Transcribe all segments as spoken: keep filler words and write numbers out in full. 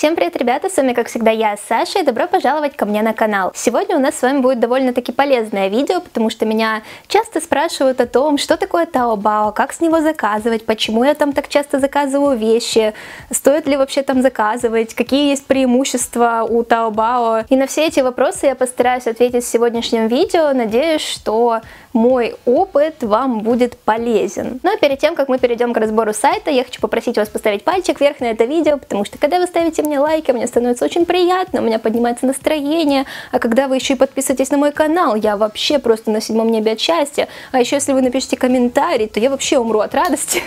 Всем привет, ребята, с вами как всегда я, Саша, и добро пожаловать ко мне на канал. Сегодня у нас с вами будет довольно-таки полезное видео, потому что меня часто спрашивают о том, что такое Taobao, как с него заказывать, почему я там так часто заказываю вещи, стоит ли вообще там заказывать, какие есть преимущества у Taobao. И на все эти вопросы я постараюсь ответить в сегодняшнем видео, надеюсь, что мой опыт вам будет полезен. Ну а перед тем, как мы перейдем к разбору сайта, я хочу попросить вас поставить пальчик вверх на это видео, потому что когда вы ставите мне лайки, мне становится очень приятно, у меня поднимается настроение, а когда вы еще и подписываетесь на мой канал, я вообще просто на седьмом небе от счастья, а еще если вы напишите комментарий, то я вообще умру от радости.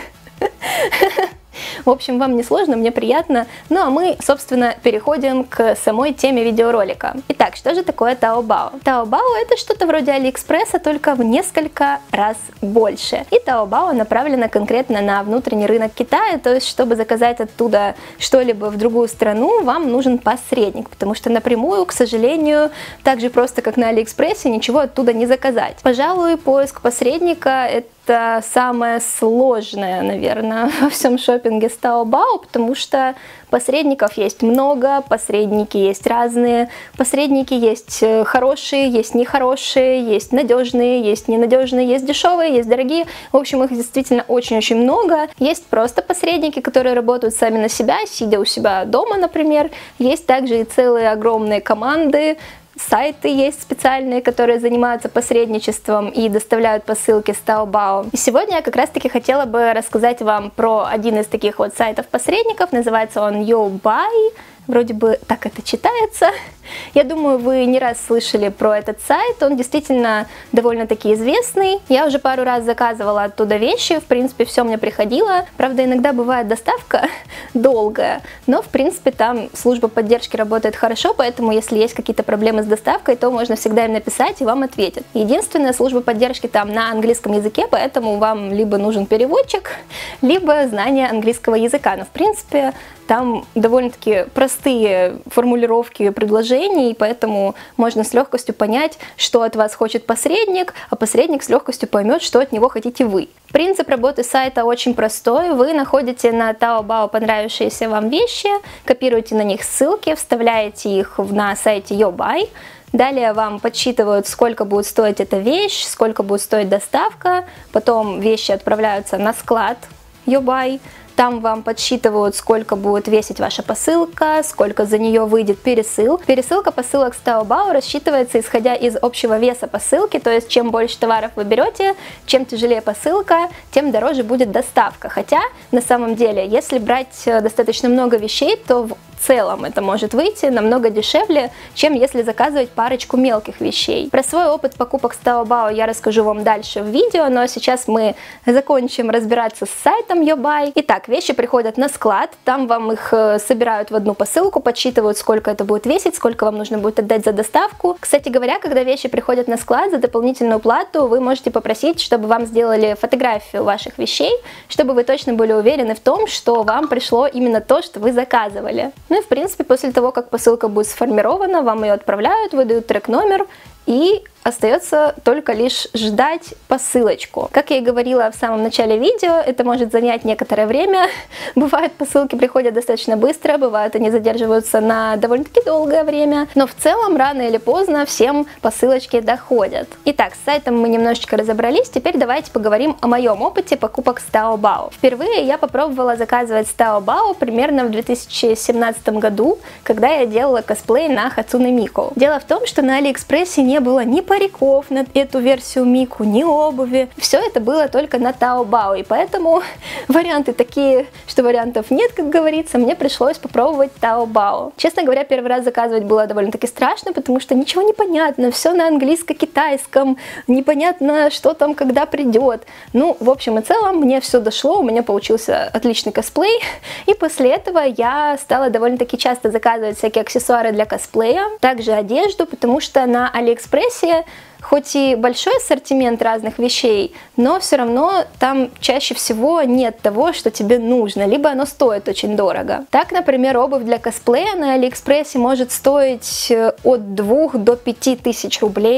В общем, вам не сложно, мне приятно. Ну а мы, собственно, переходим к самой теме видеоролика. Итак, что же такое Taobao? Taobao это что-то вроде Алиэкспресса, только в несколько раз больше. И Taobao направлена конкретно на внутренний рынок Китая, то есть, чтобы заказать оттуда что-либо в другую страну, вам нужен посредник, потому что напрямую, к сожалению, так же просто, как на Алиэкспрессе, ничего оттуда не заказать. Пожалуй, поиск посредника — это Это самое сложное, наверное, во всем шопинге с Taobao, потому что посредников есть много, посредники есть разные, посредники есть хорошие, есть нехорошие, есть надежные, есть ненадежные, есть дешевые, есть дорогие. В общем, их действительно очень-очень много. Есть просто посредники, которые работают сами на себя, сидя у себя дома, например. Есть также и целые огромные команды. Сайты есть специальные, которые занимаются посредничеством и доставляют посылки с Taobao. И сегодня я как раз таки хотела бы рассказать вам про один из таких вот сайтов-посредников. Называется он YouBuy. Вроде бы так это читается. Я думаю, вы не раз слышали про этот сайт, он действительно довольно-таки известный. Я уже пару раз заказывала оттуда вещи, в принципе, все мне приходило. Правда, иногда бывает доставка долгая, но, в принципе, там служба поддержки работает хорошо, поэтому, если есть какие-то проблемы с доставкой, то можно всегда им написать, и вам ответят. Единственная служба поддержки там на английском языке, поэтому вам либо нужен переводчик, либо знание английского языка. Но, в принципе, там довольно-таки простые формулировки предложений, и поэтому можно с легкостью понять, что от вас хочет посредник, а посредник с легкостью поймет, что от него хотите вы. Принцип работы сайта очень простой. Вы находите на Taobao понравившиеся вам вещи, копируете на них ссылки, вставляете их на сайте YouBuy. Далее вам подсчитывают, сколько будет стоить эта вещь, сколько будет стоить доставка. Потом вещи отправляются на склад YouBuy. Там вам подсчитывают, сколько будет весить ваша посылка, сколько за нее выйдет пересыл. Пересылка посылок с Taobao рассчитывается исходя из общего веса посылки, то есть чем больше товаров вы берете, чем тяжелее посылка, тем дороже будет доставка. Хотя на самом деле, если брать достаточно много вещей, то в целом это может выйти намного дешевле, чем если заказывать парочку мелких вещей. Про свой опыт покупок с Taobao я расскажу вам дальше в видео, но сейчас мы закончим разбираться с сайтом YouBuy. Итак, вещи приходят на склад, там вам их собирают в одну посылку, подсчитывают, сколько это будет весить, сколько вам нужно будет отдать за доставку. Кстати говоря, когда вещи приходят на склад, за дополнительную плату вы можете попросить, чтобы вам сделали фотографию ваших вещей, чтобы вы точно были уверены в том, что вам пришло именно то, что вы заказывали. Ну и в принципе, после того, как посылка будет сформирована, вам ее отправляют, выдают трек-номер, и остается только лишь ждать посылочку. Как я и говорила в самом начале видео, это может занять некоторое время. Бывают, посылки приходят достаточно быстро, бывают, они задерживаются на довольно-таки долгое время, но в целом рано или поздно всем посылочки доходят. Итак, с сайтом мы немножечко разобрались, теперь давайте поговорим о моем опыте покупок с Taobao. Впервые я попробовала заказывать с Taobao примерно в две тысячи семнадцатом году, когда я делала косплей на Хацуне Мику. Дело в том, что на Алиэкспрессе не было ни париков на эту версию Мику, ни обуви. Все это было только на Taobao, и поэтому варианты такие, что вариантов нет, как говорится, мне пришлось попробовать Taobao. Честно говоря, первый раз заказывать было довольно-таки страшно, потому что ничего не понятно, все на английско-китайском, непонятно, что там, когда придет. Ну, в общем и целом, мне все дошло, у меня получился отличный косплей, и после этого я стала довольно-таки часто заказывать всякие аксессуары для косплея, также одежду, потому что на Алиэкспрессе хоть и большой ассортимент разных вещей, но все равно там чаще всего нет того, что тебе нужно, либо оно стоит очень дорого. Так, например, обувь для косплея на Алиэкспрессе может стоить от двух до пяти тысяч рублей.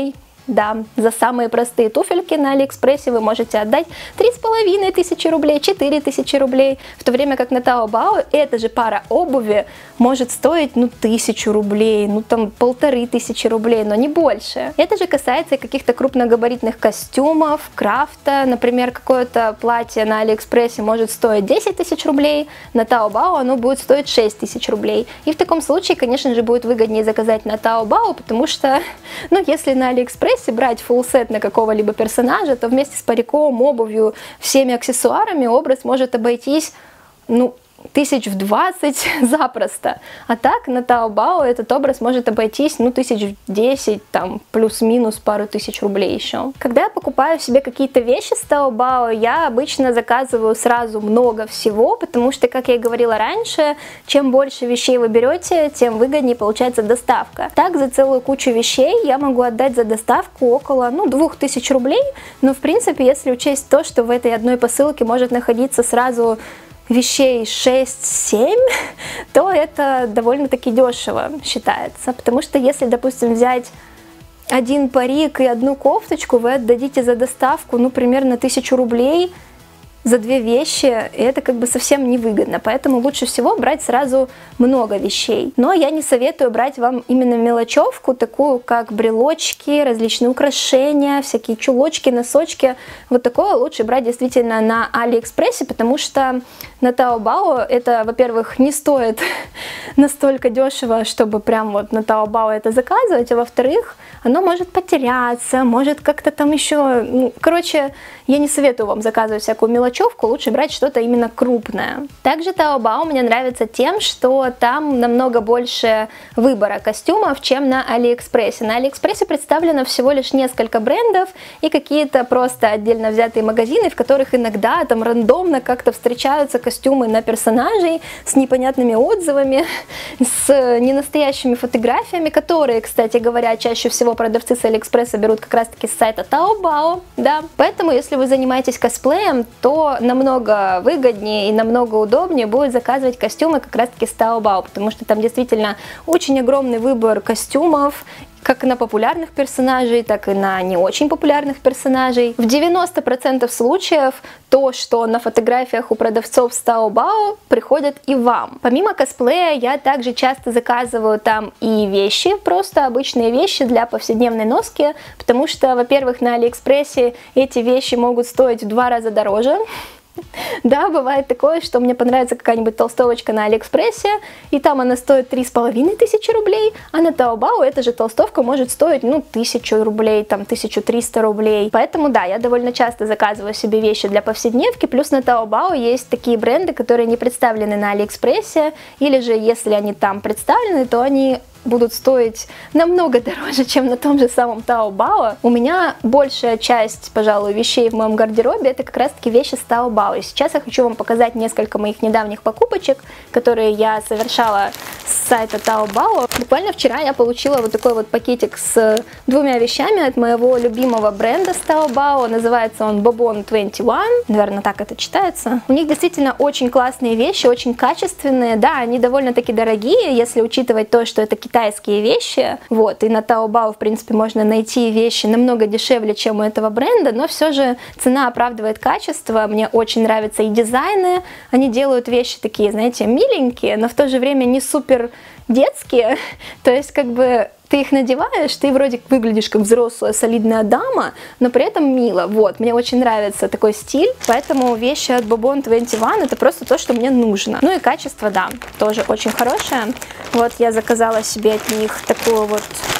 Да, за самые простые туфельки на Алиэкспрессе вы можете отдать три с половиной тысячи рублей, четыре тысячи рублей, в то время как на Таобао эта же пара обуви может стоить, ну, тысячу рублей, ну, там, полторы тысячи рублей, но не больше. Это же касается и каких-то крупногабаритных костюмов, крафта, например, какое-то платье на Алиэкспрессе может стоить десять тысяч рублей, на Таобао оно будет стоить шесть тысяч рублей. И в таком случае, конечно же, будет выгоднее заказать на Таобао, потому что, ну, если на Алиэкспрессе брать фулл-сет на какого-либо персонажа, то вместе с париком, обувью, всеми аксессуарами образ может обойтись, ну, тысяч в двадцать запросто. А так на Таобао этот образ может обойтись, ну, тысяч в десять, там, плюс-минус пару тысяч рублей еще. Когда я покупаю себе какие-то вещи с Таобао, я обычно заказываю сразу много всего, потому что, как я и говорила раньше, чем больше вещей вы берете, тем выгоднее получается доставка. Так, за целую кучу вещей я могу отдать за доставку около, ну, двух тысяч рублей, но, в принципе, если учесть то, что в этой одной посылке может находиться сразу вещей шесть-семь, то это довольно-таки дешево считается. Потому что если, допустим, взять один парик и одну кофточку, вы отдадите за доставку, ну, примерно тысячу рублей за две вещи, и это как бы совсем невыгодно, поэтому лучше всего брать сразу много вещей. Но я не советую брать вам именно мелочевку, такую как брелочки, различные украшения, всякие чулочки, носочки. Вот такое лучше брать действительно на Алиэкспрессе, потому что на Таобао это, во-первых, не стоит настолько дешево, чтобы прям вот на Таобао это заказывать, а во-вторых, оно может потеряться, может как-то там еще... Ну, короче, я не советую вам заказывать всякую мелочевку, лучше брать что-то именно крупное. Также Таобао мне нравится тем, что там намного больше выбора костюмов, чем на Алиэкспрессе. На Алиэкспрессе представлено всего лишь несколько брендов и какие-то просто отдельно взятые магазины, в которых иногда там рандомно как-то встречаются костюмы на персонажей с непонятными отзывами, с ненастоящими фотографиями, которые, кстати говоря, чаще всего продавцы с Алиэкспресса берут как раз-таки с сайта Таобао, да. Поэтому, если вы занимаетесь косплеем, то намного выгоднее и намного удобнее будет заказывать костюмы как раз-таки с Таобао, потому что там действительно очень огромный выбор костюмов, как на популярных персонажей, так и на не очень популярных персонажей. В девяноста процентах случаев то, что на фотографиях у продавцов с Таобао, приходит и вам. Помимо косплея, я также часто заказываю там и вещи, просто обычные вещи для повседневной носки, потому что, во-первых, на Алиэкспрессе эти вещи могут стоить в два раза дороже. Да, бывает такое, что мне понравится какая-нибудь толстовочка на Алиэкспрессе, и там она стоит три с половиной тысячи рублей, а на Таобао эта же толстовка может стоить, ну, тысячу рублей, там, тысячу триста рублей. Поэтому, да, я довольно часто заказываю себе вещи для повседневки, плюс на Таобао есть такие бренды, которые не представлены на Алиэкспрессе, или же, если они там представлены, то они будут стоить намного дороже, чем на том же самом Таобао. У меня большая часть, пожалуй, вещей в моем гардеробе это как раз-таки вещи с Таобао. И сейчас я хочу вам показать несколько моих недавних покупочек, которые я совершала с сайта Таобао. Буквально вчера я получила вот такой вот пакетик с двумя вещами от моего любимого бренда с Таобао. Называется он Bobon двадцать один. Наверное, так это читается. У них действительно очень классные вещи, очень качественные. Да, они довольно-таки дорогие, если учитывать то, что это китайские китайские вещи, вот, и на Таобао, в принципе, можно найти вещи намного дешевле, чем у этого бренда, но все же цена оправдывает качество, мне очень нравятся и дизайны, они делают вещи такие, знаете, миленькие, но в то же время не супер детские, то есть, как бы, ты их надеваешь, ты вроде выглядишь как взрослая солидная дама, но при этом мило. Вот, мне очень нравится такой стиль, поэтому вещи от Bobon двадцать один это просто то, что мне нужно. Ну и качество, да, тоже очень хорошее. Вот я заказала себе от них такую вот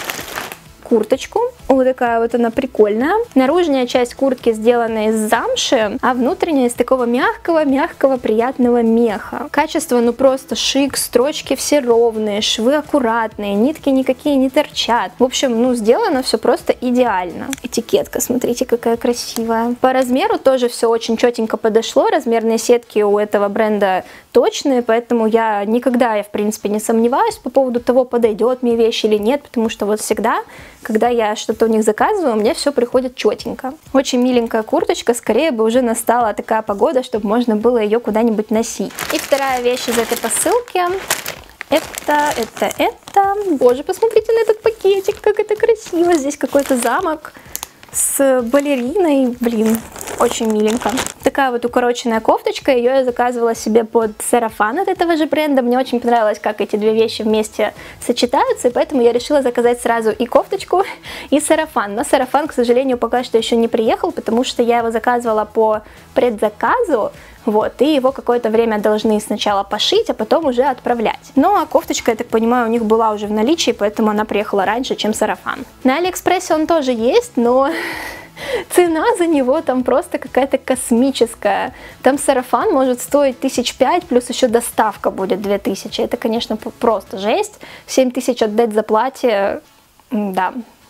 курточку. Вот такая вот она прикольная. Наружная часть куртки сделана из замши, а внутренняя из такого мягкого, мягкого, приятного меха. Качество, ну просто шик, строчки все ровные, швы аккуратные, нитки никакие не торчат. В общем, ну сделано все просто идеально. Этикетка, смотрите, какая красивая. По размеру тоже все очень четенько подошло. Размерные сетки у этого бренда точные, поэтому я никогда, я в принципе не сомневаюсь по поводу того, подойдет мне вещь или нет, потому что вот всегда, когда я что-то у них заказываю, мне все приходит четенько. Очень миленькая курточка, скорее бы уже настала такая погода, чтобы можно было ее куда-нибудь носить. И вторая вещь из этой посылки Это, это, это. Боже, посмотрите на этот пакетик, как это красиво. Здесь какой-то замок с балериной, блин, очень миленько. Такая вот укороченная кофточка, ее я заказывала себе под сарафан от этого же бренда. Мне очень понравилось, как эти две вещи вместе сочетаются, и поэтому я решила заказать сразу и кофточку, и сарафан. Но сарафан, к сожалению, пока что еще не приехал, потому что я его заказывала по предзаказу. Вот, и его какое-то время должны сначала пошить, а потом уже отправлять. Ну, а кофточка, я так понимаю, у них была уже в наличии, поэтому она приехала раньше, чем сарафан. На Алиэкспрессе он тоже есть, но цена за него там просто какая-то космическая. Там сарафан может стоить тысяч пять, плюс еще доставка будет две тысячи. Это, конечно, просто жесть. семь тысяч отдать за платье, да,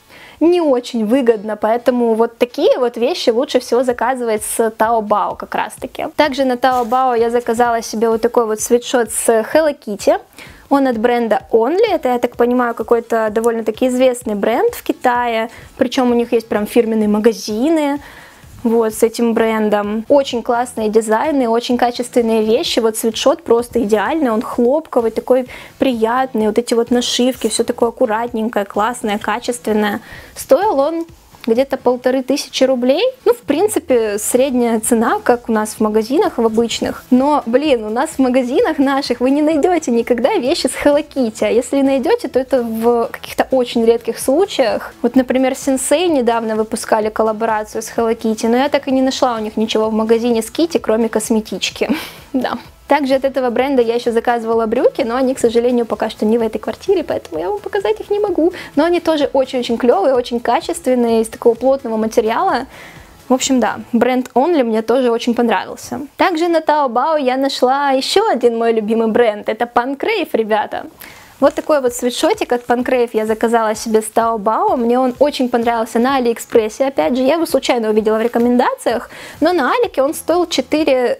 не очень выгодно, поэтому вот такие вот вещи лучше всего заказывать с Taobao как раз таки. Также на Taobao я заказала себе вот такой вот свитшот с Hello Kitty. Он от бренда Only, это, я так понимаю, какой-то довольно-таки известный бренд в Китае, причем у них есть прям фирменные магазины. Вот, с этим брендом. Очень классные дизайны, очень качественные вещи. Вот свитшот просто идеальный, он хлопковый, такой приятный. Вот эти вот нашивки, все такое аккуратненькое, классное, качественное. Стоил он где-то полторы тысячи рублей. Ну, в принципе, средняя цена, как у нас в магазинах, в обычных. Но, блин, у нас в магазинах наших вы не найдете никогда вещи с Hello Kitty. А если найдете, то это в каких-то очень редких случаях. Вот, например, Sensei недавно выпускали коллаборацию с Hello Kitty, но я так и не нашла у них ничего в магазине с Kitty, кроме косметички. Да. Также от этого бренда я еще заказывала брюки, но они, к сожалению, пока что не в этой квартире, поэтому я вам показать их не могу. Но они тоже очень-очень клевые, очень качественные, из такого плотного материала. В общем, да, бренд Only мне тоже очень понравился. Также на Taobao я нашла еще один мой любимый бренд, это Pancrave, ребята. Вот такой вот свитшотик от Pancrave я заказала себе с Taobao. Мне он очень понравился на Алиэкспрессе, опять же, я его случайно увидела в рекомендациях, но на Алике он стоил четыре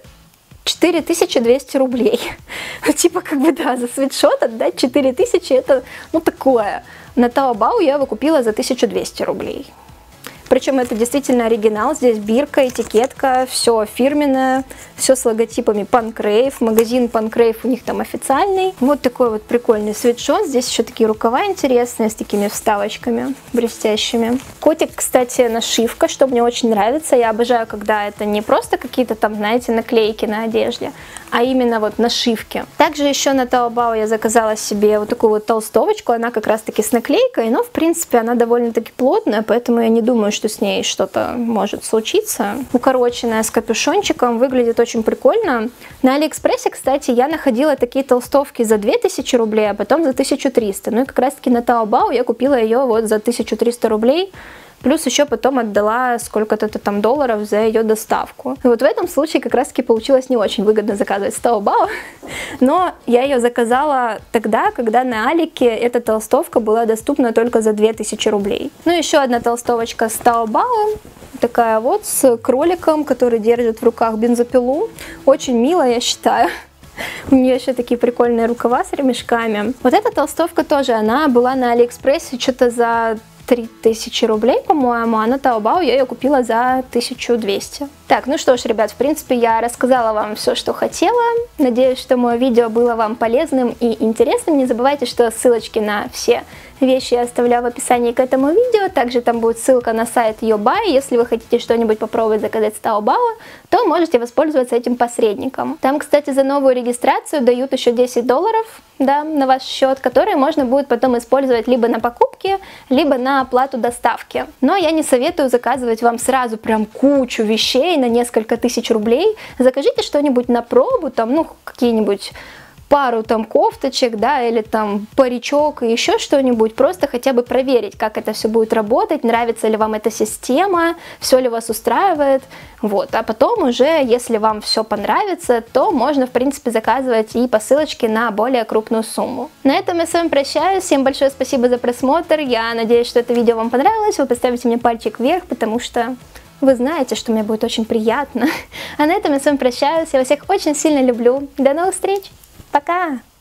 тысячи двести рублей. Ну, типа, как бы, да, за свитшот отдать четыре тысячи, это, ну, такое. На Taobao я его купила за тысячу двести рублей. Причем это действительно оригинал, здесь бирка, этикетка, все фирменное, все с логотипами Pancrave, магазин Pancrave у них там официальный. Вот такой вот прикольный свитшот, здесь еще такие рукава интересные с такими вставочками блестящими. Котик, кстати, нашивка, что мне очень нравится, я обожаю, когда это не просто какие-то там, знаете, наклейки на одежде, а именно вот нашивки. Также еще на Taobao я заказала себе вот такую вот толстовочку, она как раз таки с наклейкой, но в принципе она довольно-таки плотная, поэтому я не думаю, что с ней что-то может случиться. Укороченная с капюшончиком, выглядит очень прикольно. На Алиэкспрессе, кстати, я находила такие толстовки за две тысячи рублей, а потом за тысячу триста. Ну и как раз таки на Taobao я купила ее вот за тысячу триста рублей. Плюс еще потом отдала сколько-то там долларов за ее доставку. И вот в этом случае как раз таки получилось не очень выгодно заказывать с Taobao, но я ее заказала тогда, когда на Алике эта толстовка была доступна только за две тысячи рублей. Ну еще одна толстовочка с Taobao, такая вот с кроликом, который держит в руках бензопилу. Очень мило, я считаю. У нее еще такие прикольные рукава с ремешками. Вот эта толстовка тоже, она была на Алиэкспрессе что-то за три тысячи рублей, по-моему, а на Taobao я ее купила за тысячу двести. Так, ну что ж, ребят, в принципе, я рассказала вам все, что хотела. Надеюсь, что мое видео было вам полезным и интересным. Не забывайте, что ссылочки на все вещи я оставляю в описании к этому видео. Также там будет ссылка на сайт Youbuy. Если вы хотите что-нибудь попробовать заказать с Taobao, то можете воспользоваться этим посредником. Там, кстати, за новую регистрацию дают еще десять долларов, да, на ваш счет, которые можно будет потом использовать либо на покупки, либо на оплату доставки. Но я не советую заказывать вам сразу прям кучу вещей на несколько тысяч рублей. Закажите что-нибудь на пробу, там, ну, какие-нибудь пару там кофточек, да, или там паричок и еще что-нибудь, просто хотя бы проверить, как это все будет работать, нравится ли вам эта система, все ли вас устраивает, вот, а потом уже, если вам все понравится, то можно, в принципе, заказывать и посылочки на более крупную сумму. На этом я с вами прощаюсь, всем большое спасибо за просмотр, я надеюсь, что это видео вам понравилось, вы поставите мне пальчик вверх, потому что вы знаете, что мне будет очень приятно. А на этом я с вами прощаюсь, я вас всех очень сильно люблю, до новых встреч! Пока!